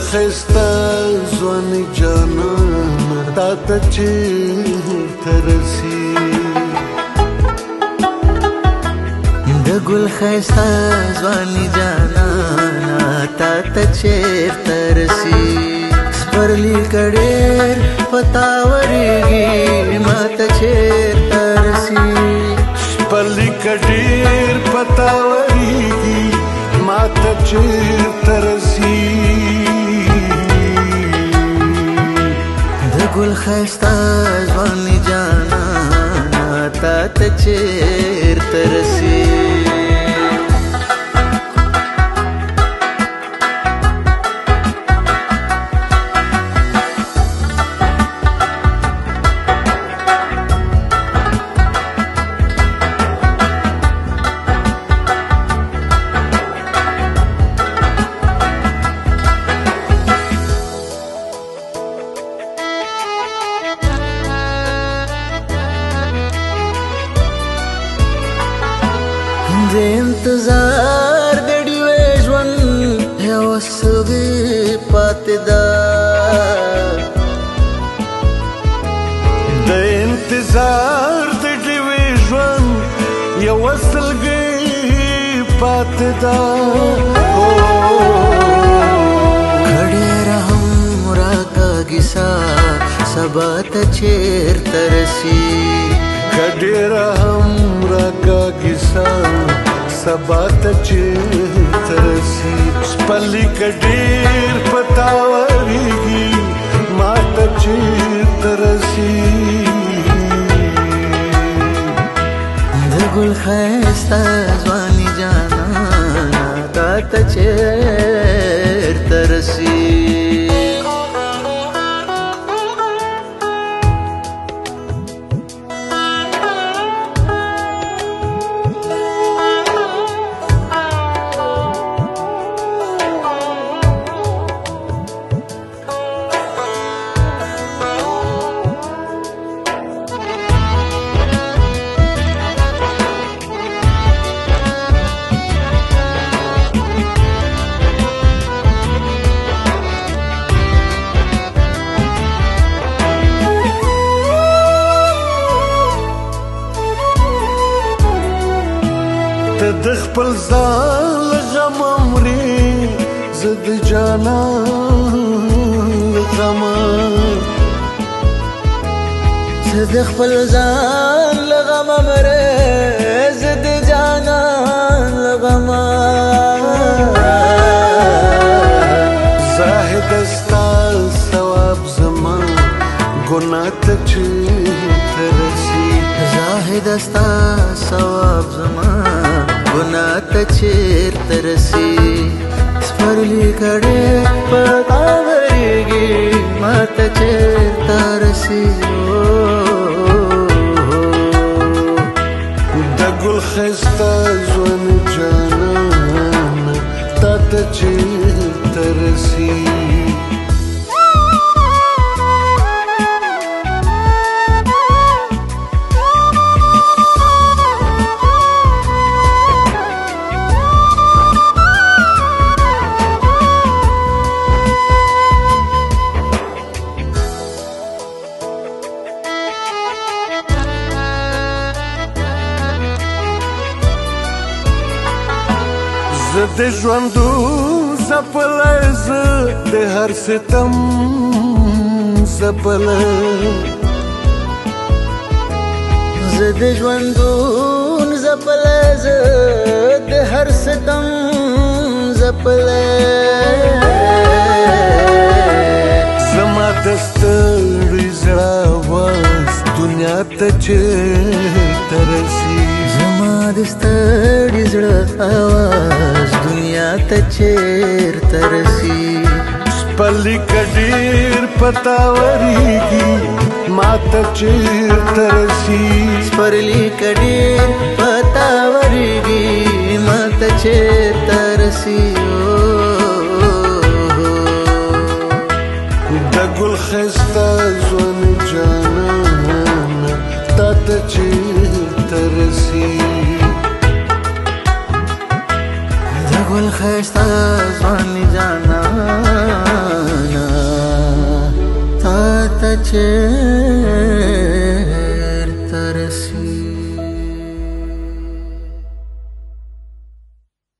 خستا ځواني جانانه تا ته چېرته رسي د ګل ښایسته ځواني جانانه تا ته چېرته رسي سپرلي که ډېر په تا ورېږي ما ته چېرته رسي سپرلي که ډېر په تا ورېږي ما ته چېرته رسي د ګل ښایسته ځواني جانانه تا ته چېرته رسي د انتظار د ډیوې ژوند یوه سوې پاتې ده د انتظار د ډیوې ژوند یوه سلګۍ پاتې ده که ډېره هم راکاږي سا سبا ته چېرته رسي که ډېره هم راکاږي سا سبا ته چېرته رسي سپرلي که ډېر په تا ورېږي ما ته چېرته رسي د ګل ښایسته ځواني جانانه تا ته چېرته رسي ته د خپل ځان له غمه مرې زه د جانان له غمه زه د خپل ځان له غمه مرې زه د جانان له غمه زاهده ستا ثواب زما ګناه ته چېرته رسي زاهده ستا ثواب زما ګناه ته چېرته رسي سپرلي که ډېر په تا ورېږي ما ته چېرته رسي د ګل ښایسته ژوند جانانه تا ته چېرته رسي زه د ژوندون ځپلی زه د هر ستم ځپلی زه د ژوندون ځپلی زه د هر ستم ځپلی زما د ستړي زړه آواز دنیا ته چېرته رسي زما د ستړي زړه آواز دنیا ته چېرته رسي سپرلي که ډېر په تا ورېږي ما ته چېرته رسي سپرلي که ډېر په تا ورېږي ما ته چېرته رسي د ګل ښایسته ژوند جانانه تا ته چېرته رسي د ګل ښایسته ځواني جانانه چې